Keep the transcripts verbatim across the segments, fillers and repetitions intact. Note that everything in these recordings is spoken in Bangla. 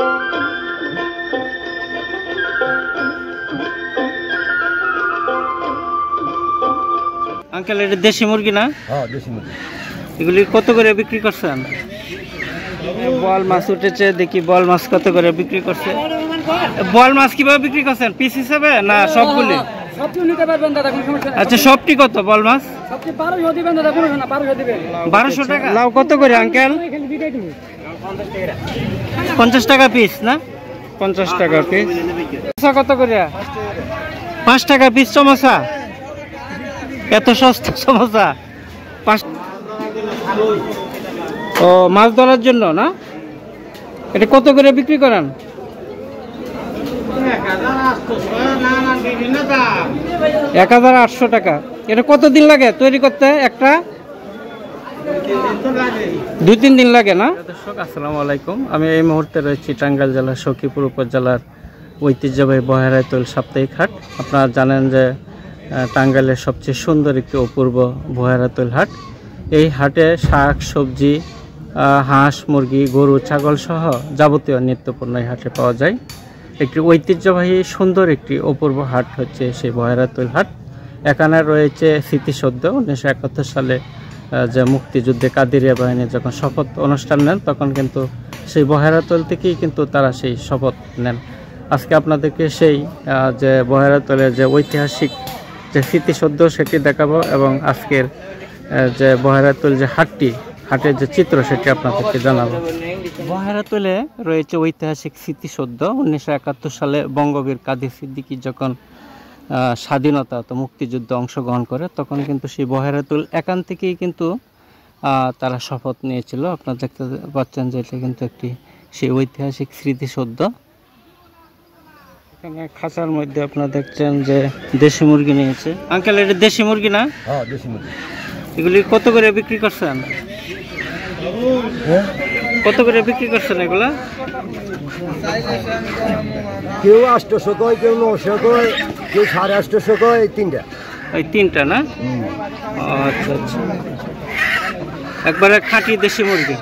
আঙ্কেল, এটা দেশি মুরগি না? হ্যাঁ, দেশি মুরগি। এগুলি কত করে বিক্রি করছেন? বল মাছ উঠেছে, দেখি বল মাছ কত করে বিক্রি করছে। বল মাছ কিভাবে বিক্রি করছেন, পিস হিসাবে না সবগুলি? আচ্ছা, সবটি কত বল মাছ? বারোশো টাকা। লাউ কত করে আঙ্কেল? পঞ্চাশ টাকা পিস না? পঞ্চাশ টাকা পিস। কত করে? পাঁচ টাকা পিস সমোসা। এত সস্তা সমোসা? পাঁচ। ও, মাছ ধরার জন্য না? এটা কত করে বিক্রি করেন? এক হাজার আটশো টাকা। এটা কতদিন লাগে তৈরি করতে একটা? দুই তিন দিন লাগে না? দর্শক, আসসালামু আলাইকুম। আমি এই মুহূর্তে রয়েছি টাঙ্গাইল জেলার সখীপুর উপজেলার ঐতিহ্যবাহী বহেরাতৈল সাপ্তাহিক হাট। আপনারা জানেন যে টাঙ্গাইলের সবচেয়ে সুন্দর একটি অপূর্ব বহেরাতৈল হাট। এই হাটে শাক সবজি, হাঁস মুরগি, গরু ছাগল সহ যাবতীয় নিত্যপণ্য এই হাটে পাওয়া যায়। একটি ঐতিহ্যবাহী সুন্দর একটি অপূর্ব হাট হচ্ছে সেই বহেরাতৈল হাট। এখানে রয়েছে স্মৃতিসৌধ। উনিশশো একাত্তর সালে যে মুক্তিযুদ্ধে কাদেরিয়া বাহিনী যখন শপথ অনুষ্ঠান নেন, তখন কিন্তু সেই বহেরাতৈল থেকেই কিন্তু তারা সেই শপথ নেন। আজকে আপনাদেরকে সেই যে বহেরাতৈলের যে ঐতিহাসিক যে স্মৃতিসৌধ সেটি দেখাবো, এবং আজকের যে বহেরাতৈল যে হাটটি, হাটের যে চিত্র সেটি আপনাদেরকে জানাবো। বহেরাতৈলে রয়েছে ঐতিহাসিক স্মৃতিসৌধ। উনিশশো একাত্তর সালে বঙ্গবীর কাজী সিদ্দিকী যখন স্বাধীনতা তো মুক্তিযুদ্ধে অংশগ্রহণ করে, তখন কিন্তু সেই বহেরাতৈল এখান থেকেই কিন্তু তারা শপথ নিয়েছিল। আপনারা দেখতে পাচ্ছেন যে এটা কিন্তু একটি সেই ঐতিহাসিক স্মৃতিসৌধ। এখানে খাঁচার মধ্যে আপনারা দেখছেন যে দেশি মুরগি নিয়েছে। আঙ্কেল, এটা দেশি মুরগি না? হ্যাঁ, দেশি মুরগি। এগুলি কত করে বিক্রি করছেন? কত করে বিক্রি করছেন এগুলা? কেউ আটশোশো কয়, কেউ নশো কয়, কেউ সাড়ে আটশোশো কয়। তিনটা। ওই তিনটা না? আচ্ছা আচ্ছা, একবারে খাঁটি দেশি মুরগি।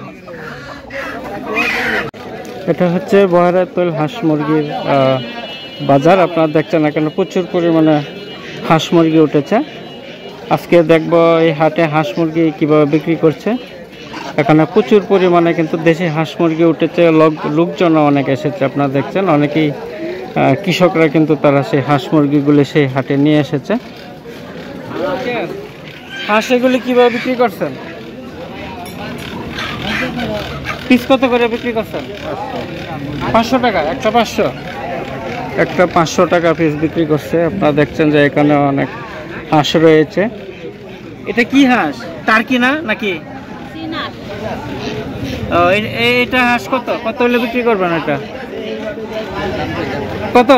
এটা হচ্ছে বহেরাতৈল হাঁস মুরগির বাজার। আপনারা দেখছেন এখানে প্রচুর পরিমাণে হাঁস মুরগি উঠেছে। আজকে দেখব এই হাটে হাঁস মুরগি কীভাবে বিক্রি করছে। এখানে প্রচুর পরিমাণে কিন্তু দেশি হাঁস মুরগি উঠেছে। লোক লোকজন অনেক এসেছে। আপনারা দেখছেন অনেকেই কৃষকরা কিন্তু তারা সেই হাঁস মুরগিগুলি সেই হাটে নিয়ে এসেছে। হাঁস এগুলি কীভাবে বিক্রি করছেন? পিস কত করে বিক্রি করছেন? পাঁচশো টাকা একটা। পাঁচশো একটা পাঁচশো টাকা পিস বিক্রি করছে। আপনারা দেখছেন যে এখানে অনেক হাঁস রয়েছে। এটা কি হাঁস? টার্কি না নাকি? এটা হাঁস কত কত হলে বিক্রি করবেন? এটা কত?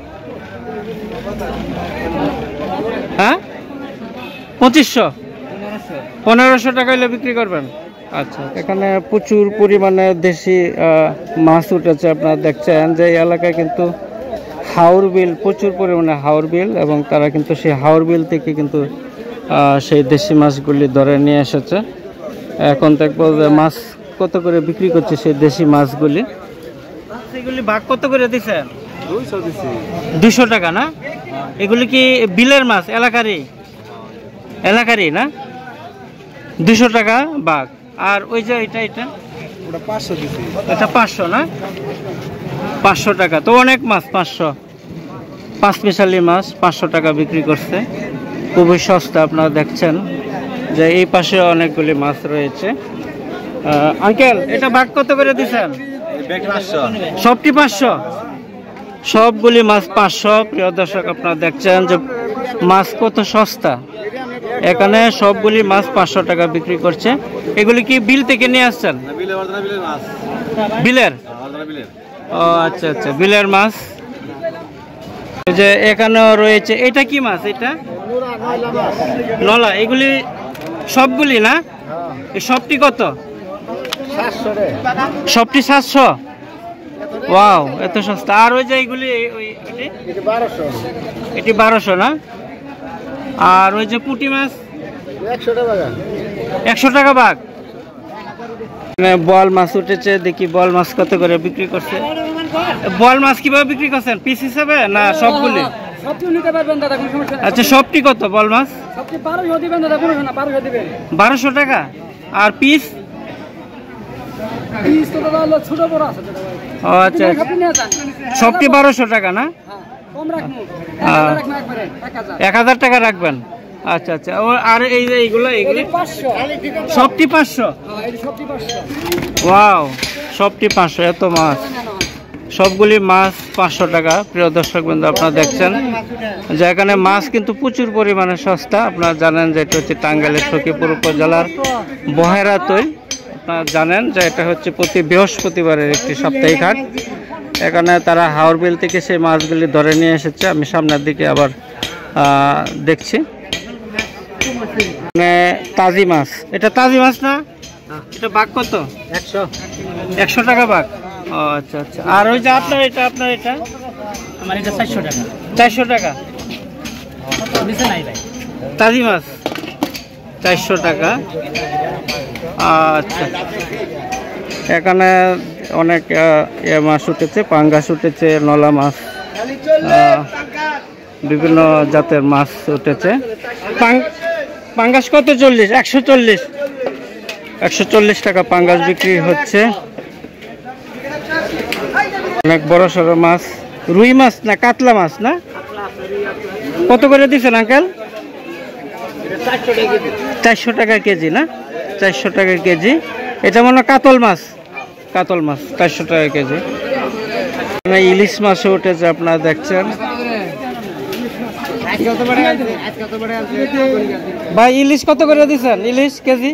হ্যাঁ, পঁচিশশো পনেরোশো টাকা হলে বিক্রি করবেন। আচ্ছা, এখানে প্রচুর পরিমাণে দেশি মাছ উঠেছে। আপনারা দেখছেন যে এই এলাকায় কিন্তু হাওর বিল, প্রচুর পরিমাণে হাওর বিল, এবং তারা কিন্তু সেই হাওর বিল থেকে কিন্তু সেই দেশি মাছগুলি ধরে নিয়ে এসেছে। এখন দেখবো যে মাছ কত করে বিক্রি করছে সেই দেশি মাছগুলি। এগুলি ভাগ কত করে দিচ্ছেন? দুইশো টাকা না? এগুলি কি বিলের মাছ? এলাকারই এলাকারই না? দুইশো টাকা ভাগ। আর ওই যে এটা এটা পাঁচশো দিচ্ছি। এটা পাঁচশো না? পাঁচশো টাকা তো অনেক মাছ। পাঁচশো পাঁচ মিশালি মাছ পাঁচশো টাকা বিক্রি করছে। খুবই সস্তা। আপনারা দেখছেন যে এই পাশে অনেকগুলি মাছ রয়েছে। আঙ্কেল, এটা ভাগ কত করে দিচ্ছেন? সবটি পাঁচশো? সবগুলি মাছ পাঁচশো। প্রিয় দর্শক, আপনারা দেখছেন যে মাছ কত সস্তা। এখানে সবগুলি মাছ পাঁচশো টাকা বিক্রি করছে। এগুলি কি বিল থেকে নিয়ে আসছেন? বিলের? ও আচ্ছা আচ্ছা, বিলের মাছ। যে এখানেও রয়েছে। এটা কি মাছ? এটা নলা। এগুলি সবগুলি না? এই সবটি কত? সবটি সাতশো? ওয়াও, এত সস্তা। আর ওই যে এইগুলি এটি বারোশো না? আর ওই যে পুঁটি মাছ একশো টাকা ভাগ। বল মাছ উঠেছে, দেখি বল মাছ কত করে বিক্রি করছে। বল মাছ কিভাবে বিক্রি করছেন, পিস হিসাবে না সবগুলি? সবটি নিতে পারবেন দাদা, কোনো সমস্যা নেই। আচ্ছা, সবটি কত বল মাছ? সবটি বারোশো দিবেন দাদা, কোনো সমস্যা না, বারোশো দিবেন। বারোশো টাকা। আর পিস? পিস তো দাদা হলো ছোট বড় আছে দাদা ভাই। ও আচ্ছা, আপনি নিয়ে যান। সবটি বারোশো টাকা না? হ্যাঁ, কম রাখবো, হ্যাঁ। রাখবো একবারে এক হাজার। এক হাজার টাকা রাখবেন। আচ্ছা আচ্ছা। ও আর এই যে এইগুলো এইগুলো এটি পাঁচশো। সবটি পাঁচশো? হ্যাঁ, এটি সবটি পাঁচশো। ওয়াও, সবটি পাঁচশো। এত মাছ, সবগুলি মাছ পাঁচশো টাকা। প্রিয় দর্শক বন্ধু, আপনারা দেখছেন যে এখানে মাছ কিন্তু প্রচুর পরিমাণে সস্তা। আপনারা জানেন যে এটা হচ্ছে টাঙ্গাইলের সখীপুর উপজেলার বহেরা তৈল। আপনারা জানেন যে এটা হচ্ছে প্রতি বৃহস্পতিবারের একটি সাপ্তাহিক হাট। এখানে তারা হাওর বিল থেকে সেই মাছগুলি ধরে নিয়ে এসেছে। আমি সামনের দিকে আবার দেখছি মানে তাজি মাছ। এটা তাজি মাছ না? এটা বাঘ কত? একশো। একশো টাকা বাঘ। ও আচ্ছা আচ্ছা। আর ওই যে আপনার এটা, আপনার এটা? আমার এটা চারশো টাকা। চারশো টাকা নিচে নাই ভাই। তাজি মাছ চারশো টাকা। আচ্ছা, এখানে অনেক ইয়ে মাছ উঠেছে, পাঙ্গাস উঠেছে, নলা মাছ, বিভিন্ন জাতের মাছ উঠেছে। পাঙ্গাস কত? চল্লিশ। একশো চল্লিশ একশো চল্লিশ টাকা পাঙ্গাস বিক্রি হচ্ছে। অনেক বড় সড়ো মাছ, রুই মাছ না কাতলা মাছ না? কত করে দিচ্ছেন আঙ্কেল? চারশো টাকা কেজি না? চারশো টাকা কেজি। এটা মনে হয় কাতল মাছ, কাতল মাছ চারশো টাকা কেজি। ইলিশ মাছও উঠেছে, আপনারা দেখছেন। ভাই ইলিশ কত করে দিচ্ছেন? ইলিশ কেজি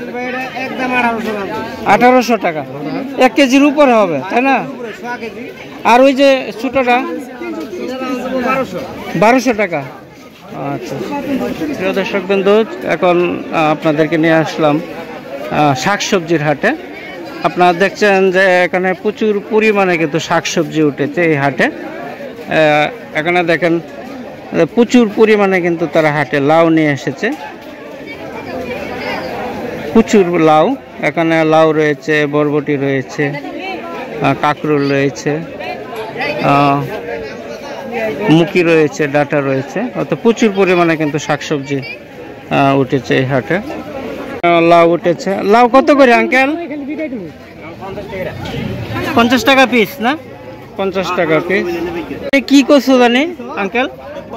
আঠারোশো টাকা। এক কেজির উপরে হবে তাই না? আর ওই যে ছোটটা বারোশো টাকা। আচ্ছা, প্রিয় দর্শক বন্ধু, এখন আপনাদেরকে নিয়ে আসলাম শাকসবজির হাটে। আপনারা দেখছেন যে এখানে প্রচুর পরিমাণে কিন্তু শাকসবজি উঠেছে এই হাটে। এখানে দেখেন প্রচুর পরিমাণে কিন্তু তারা হাটে লাউ নিয়ে এসেছে, প্রচুর লাউ। এখানে লাউ রয়েছে, বরবটি রয়েছে, কাঁকরোল রয়েছে, মুখি রয়েছে, ডাঁটা রয়েছে। অর্থাৎ প্রচুর পরিমাণে কিন্তু শাকসবজি উঠেছে এই হাটে। লাউ উঠেছে। লাউ কত করে আঙ্কেল? পঞ্চাশ টাকা পিস না? পঞ্চাশ টাকা পিস। কি কচু জানি আঙ্কেল?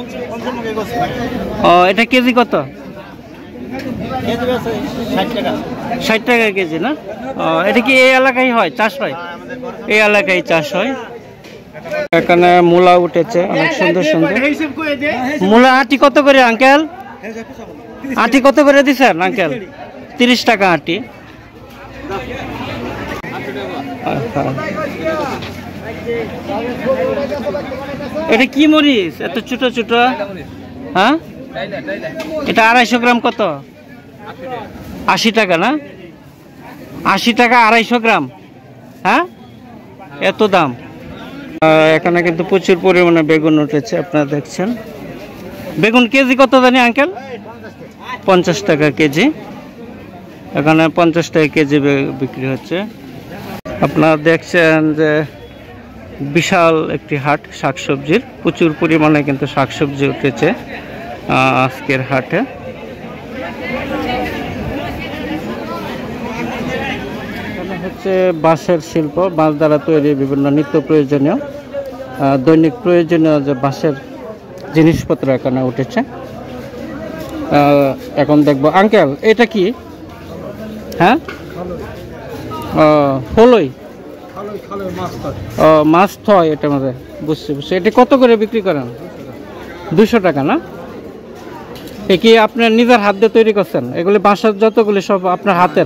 ও, এটা কেজি কত? ষাট টাকা কেজি না? ও, এটা কি এই এলাকায় হয়, চাষ হয়? এই এলাকায় চাষ হয়। এখানে মূলা উঠেছে, অনেক সুন্দর সুন্দর মূলা। আটি কত করে আঙ্কেল? আটি কত করে দিচ্ছেন আঙ্কেল? তিরিশ টাকা আটি। এটা কি মরিচ এত ছোট ছোট? হ্যাঁ, এটা আড়াইশো গ্রাম কত? আশি টাকা না? আশি টাকা আড়াইশো গ্রাম। হ্যাঁ, এত দাম। এখানে কিন্তু প্রচুর পরিমাণে বেগুন উঠেছে, আপনারা দেখছেন। বেগুন কেজি কত জানি আঙ্কেল? পঞ্চাশ টাকা কেজি। এখানে পঞ্চাশ টাকা কেজি বিক্রি হচ্ছে। আপনারা দেখছেন যে বিশাল একটি হাট শাকসবজির, প্রচুর পরিমাণে কিন্তু শাকসবজি উঠেছে আজকের হাটে। এখানে হচ্ছে বাঁশের শিল্প, বাঁশ দ্বারা তৈরি বিভিন্ন নিত্য প্রয়োজনীয় দৈনিক প্রয়োজনীয় যে বাঁশের জিনিসপত্র এখানে উঠেছে। এখন দেখবো আঙ্কেল এটা কি? হ্যাঁ, ফলই ও মাছ থয় এটার মধ্যে, বুঝছি বুঝছি। এটা কত করে বিক্রি করেন? দুশো টাকা না? এ কি আপনার নিজের হাত দিয়ে তৈরি করছেন? এগুলি বাঁশের যতগুলি সব আপনার হাতের?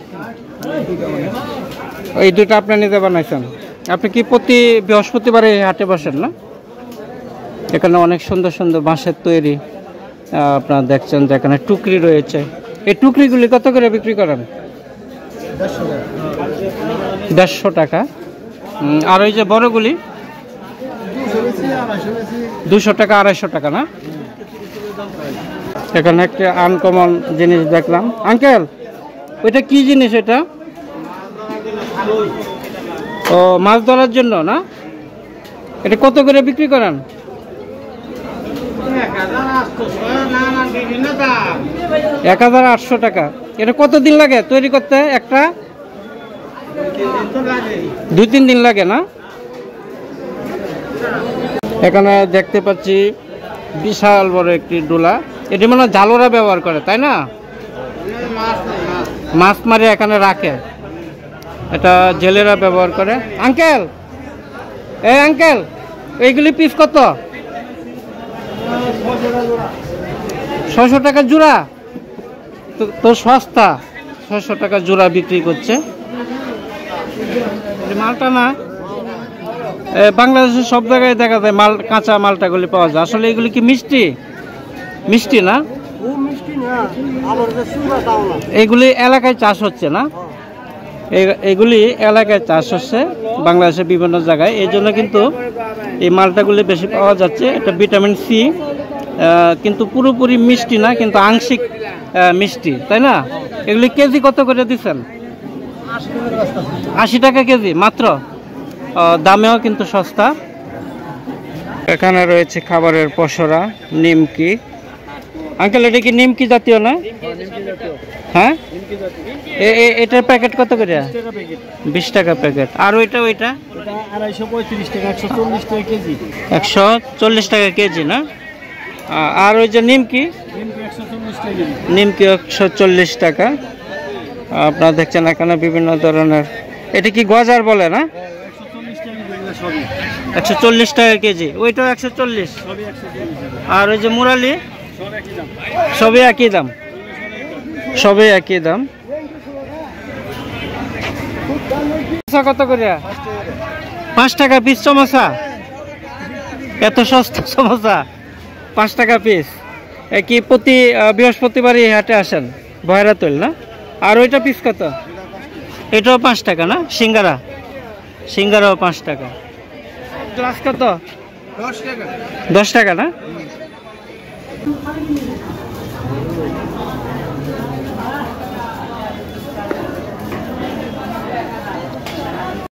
এই দুটো আপনি নিজে বানাইছেন? আপনি কি প্রতি বৃহস্পতিবারে হাটে বসেন না? এখানে অনেক সুন্দর সুন্দর বাঁশের তৈরি আপনারা দেখছেন যে এখানে টুকরি রয়েছে। এই টুকরিগুলি কত করে বিক্রি করেন? দেড়শো টাকা। আর ওই যে বড়গুলি দুশো টাকা আড়াইশো টাকা না? এখানে একটা আনকমন জিনিস দেখলাম আঙ্কেল, ওইটা কি জিনিস? এটা ও মাছ ধরার জন্য না? এটা কত করে বিক্রি করেন? এক হাজার আটশো টাকা। এটা কতদিন লাগে তৈরি করতে? একটা দুই তিন দিন লাগে না? এখানে দেখতে পাচ্ছি বিশাল বড় একটি ডোলা। এটি মানে জালোরা ব্যবহার করে, তাই না? মাছ মারে এখানে রাখে, এটা জেলেরা ব্যবহার করে। আঙ্কেল, এই আঙ্কেল, এইগুলি পিস কত? ছশো টাকা জোড়া? তো সস্তা, ছশো টাকা জোড়া বিক্রি করছে। মালটা না বাংলাদেশের সব জায়গায় দেখা যায় মাল, কাঁচা মালটাগুলি পাওয়া যায়। আসলে এগুলি কি মিষ্টি? মিষ্টি না, এগুলি এলাকায় চাষ হচ্ছে না, এগুলি এলাকায় চাষ হচ্ছে বাংলাদেশের বিভিন্ন জায়গায়। এই জন্য কিন্তু এই মালটাগুলি বেশি পাওয়া যাচ্ছে। এটা ভিটামিন সি, কিন্তু পুরোপুরি মিষ্টি না, কিন্তু আংশিক মিষ্টি, তাই না? এগুলি কেজি কত করে দিচ্ছেন? আশি টাকা কেজি মাত্র, দামেও কিন্তু সস্তা। এখানে রয়েছে খাবারের পসরা, নিমকি। আঙ্কেল, এটা কি নিমকি জাতীয় না? হ্যাঁ, এটার প্যাকেট কত করে? বিশ টাকা প্যাকেট। আর ওইটা ওইটা একশো চল্লিশ টাকা কেজি না? আর ওই যে নিমকি, নিমকি একশো চল্লিশ টাকা। আপনারা দেখছেন এখানে বিভিন্ন ধরনের, এটা কি গজার বলে না? একশো চল্লিশ টাকা কেজি। ওইটাও একশো চল্লিশ। আর ওই যে মুরালি, সবই একই দাম, সবই একই দাম। কত করে? পাঁচ টাকা পিস সমোসা? এত সস্তা সমোসা, পাঁচ টাকা পিস। কি প্রতি বৃহস্পতিবারই হাটে আসেন? বয়রাতল না? আর ওইটা পিস কত? এটাও পাঁচ টাকা না? সিঙ্গারা, সিঙ্গারাও পাঁচ টাকা। গ্লাস কত? দশ টাকা। দশ টাকা না?